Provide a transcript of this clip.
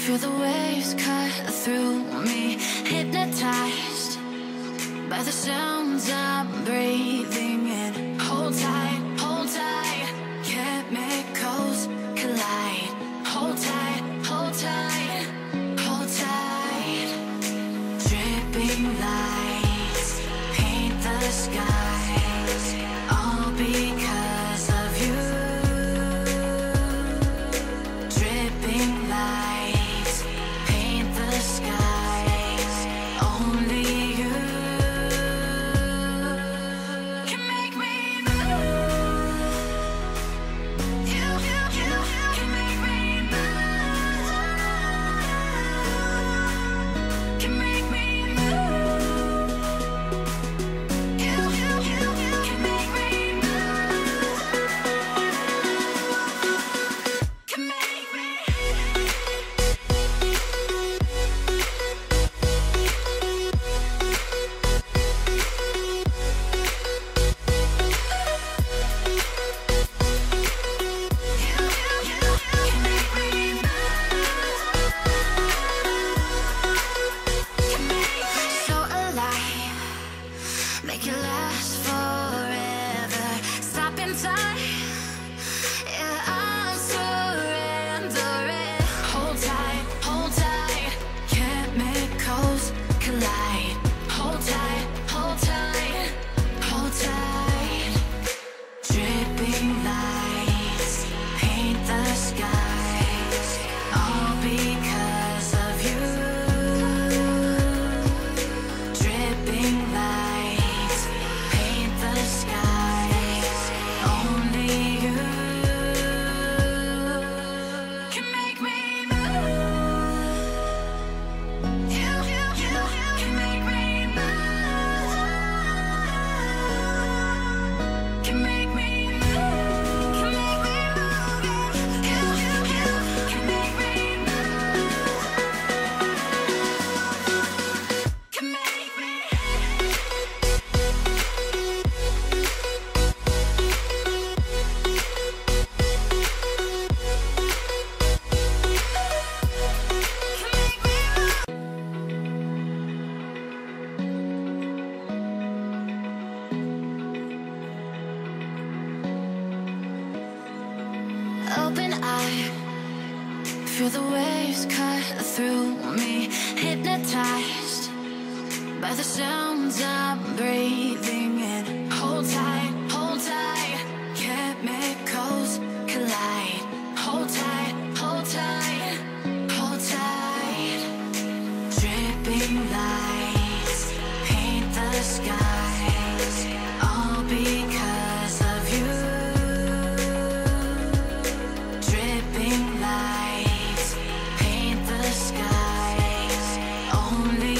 Feel the waves cut through me, hypnotized by the sounds I'm breathing in. Hold tight, chemicals collide. Hold tight, hold tight, hold tight. Dripping lights paint the skies, all because of you. Dripping lights paint the skies, only you can make me move. You can make me move. Can make me move. You can make me move. Can make me. So alive, make it last forever. Stop in time, yeah, I'm surrendering. Hold tight, chemicals collide. Hold tight, hold tight, hold tight. Dripping lights paint the skies, all because of you. Dripping lights paint the skies, only you can make me move. You can make me move. Can make me move. Can make me move. You can make me move. Can make me. Open eye, feel the waves cut through me, hypnotized by the sounds I'm breathing in. Hold tight, chemicals collide. Hold tight, hold tight. Dripping lights paint the skies, all because of you. Dripping lights paint the skies, only